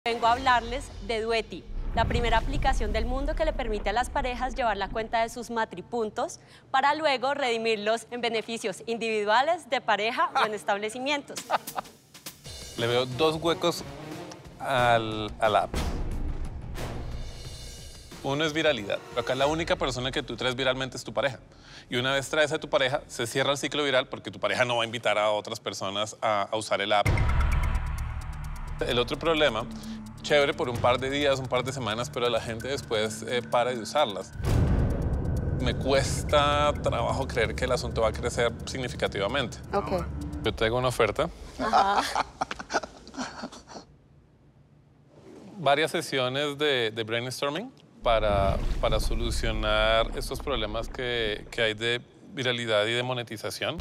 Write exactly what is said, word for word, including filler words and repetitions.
Vengo a hablarles de Dueti, la primera aplicación del mundo que le permite a las parejas llevar la cuenta de sus matripuntos para luego redimirlos en beneficios individuales, de pareja o en establecimientos. Le veo dos huecos al, al app. Uno es viralidad. Acá la única persona que tú traes viralmente es tu pareja. Y una vez traes a tu pareja, se cierra el ciclo viral porque tu pareja no va a invitar a otras personas a, a usar el app. El otro problema, chévere por un par de días, un par de semanas, pero la gente después eh, para de usarlas. Me cuesta trabajo creer que el asunto va a crecer significativamente. Ok. Yo tengo una oferta. Ajá. Varias sesiones de, de brainstorming para, para solucionar estos problemas que, que hay de viralidad y de monetización.